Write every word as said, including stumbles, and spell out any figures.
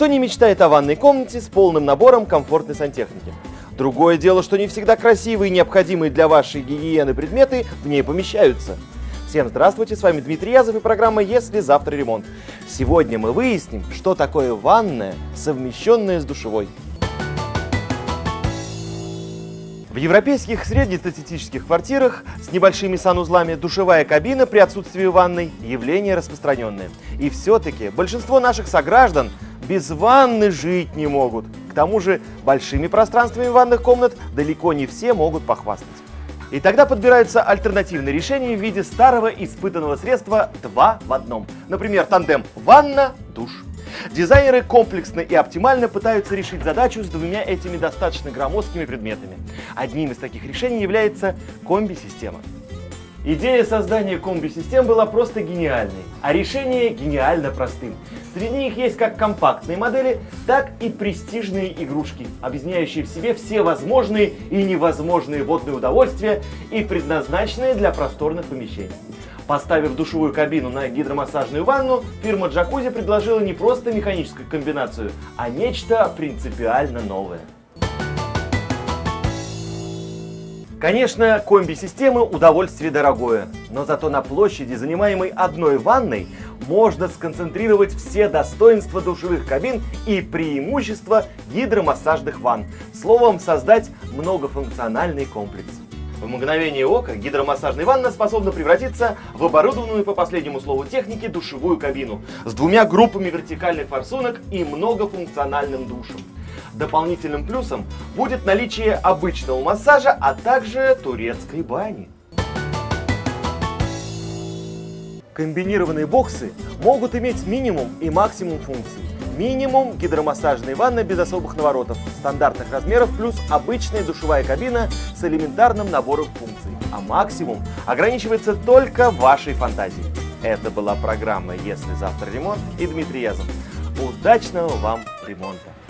Кто не мечтает о ванной комнате с полным набором комфортной сантехники? Другое дело, что не всегда красивые и необходимые для вашей гигиены предметы в ней помещаются. Всем здравствуйте, с вами Дмитрий Язов и программа «Если завтра ремонт». Сегодня мы выясним, что такое ванная, совмещенная с душевой. В европейских среднестатистических квартирах с небольшими санузлами душевая кабина при отсутствии ванной – явление распространенное. И все-таки большинство наших сограждан без ванны жить не могут. К тому же большими пространствами ванных комнат далеко не все могут похвастать. И тогда подбираются альтернативные решения в виде старого испытанного средства два в одном. Например, тандем ванна-душ. Дизайнеры комплексно и оптимально пытаются решить задачу с двумя этими достаточно громоздкими предметами. Одним из таких решений является комби-система. Идея создания комби-систем была просто гениальной, а решение гениально простым. Среди них есть как компактные модели, так и престижные игрушки, объединяющие в себе все возможные и невозможные водные удовольствия и предназначенные для просторных помещений. Поставив душевую кабину на гидромассажную ванну, фирма Джакузи предложила не просто механическую комбинацию, а нечто принципиально новое. Конечно, комби-системы удовольствие дорогое, но зато на площади, занимаемой одной ванной, можно сконцентрировать все достоинства душевых кабин и преимущества гидромассажных ванн. Словом, создать многофункциональный комплекс. В мгновение ока гидромассажная ванна способна превратиться в оборудованную по последнему слову техники душевую кабину с двумя группами вертикальных форсунок и многофункциональным душем. Дополнительным плюсом будет наличие обычного массажа, а также турецкой бани. Комбинированные боксы могут иметь минимум и максимум функций. Минимум – гидромассажная ванна без особых наворотов, стандартных размеров плюс обычная душевая кабина с элементарным набором функций. А максимум ограничивается только вашей фантазией. Это была программа «Если завтра ремонт» и Дмитрий Язов. Удачного вам ремонта!